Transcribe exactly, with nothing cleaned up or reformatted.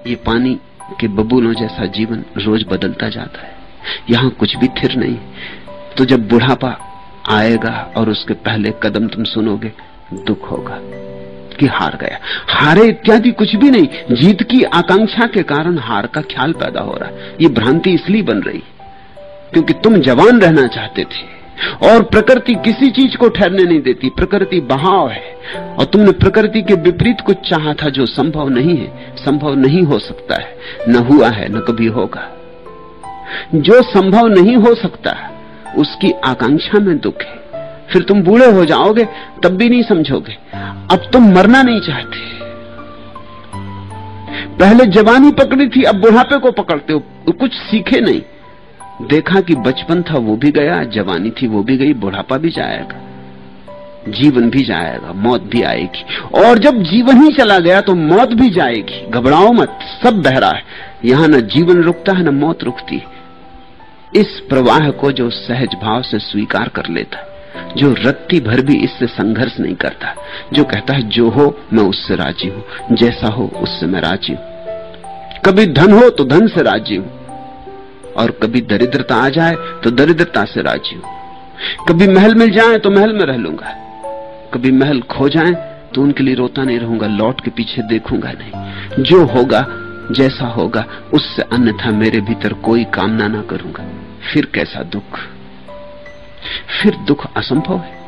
ये पानी के बबूलों जैसा जीवन रोज बदलता जाता है, यहां कुछ भी स्थिर नहीं। तो जब बुढ़ापा आएगा और उसके पहले कदम तुम सुनोगे, दुख होगा कि हार गया। हारे इत्यादि कुछ भी नहीं, जीत की आकांक्षा के कारण हार का ख्याल पैदा हो रहा है। ये भ्रांति इसलिए बन रही क्योंकि तुम जवान रहना चाहते थे और प्रकृति किसी चीज को ठहरने नहीं देती, प्रकृति बहाव है और तुमने प्रकृति के विपरीत कुछ चाहा था जो संभव नहीं है, संभव नहीं हो सकता है, न हुआ है न कभी होगा। जो संभव नहीं हो सकता उसकी आकांक्षा में दुख है। फिर तुम बूढ़े हो जाओगे तब भी नहीं समझोगे। अब तुम मरना नहीं चाहते, पहले जवानी पकड़ी थी, अब बुढ़ापे को पकड़ते हो। कुछ सीखे नहीं, देखा कि बचपन था वो भी गया, जवानी थी वो भी गई, बुढ़ापा भी जाएगा, जीवन भी जाएगा, मौत भी आएगी। और जब जीवन ही चला गया तो मौत भी जाएगी। घबराओ मत, सब बह रहा है, यहां न जीवन रुकता है न मौत रुकती है। इस प्रवाह को जो सहज भाव से स्वीकार कर लेता, जो रत्ती भर भी इससे संघर्ष नहीं करता, जो कहता है जो हो मैं उससे राजी हूं, जैसा हो उससे मैं राजी हूं। कभी धन हो तो धन से राजी हूं और कभी दरिद्रता आ जाए तो दरिद्रता से राजी हूं। कभी महल मिल जाए तो महल में रह लूंगा, कभी महल खो जाए तो उनके लिए रोता नहीं रहूंगा, लौट के पीछे देखूंगा नहीं। जो होगा जैसा होगा उससे अन्यथा मेरे भीतर कोई कामना ना करूंगा। फिर कैसा दुख, फिर दुख असंभव है।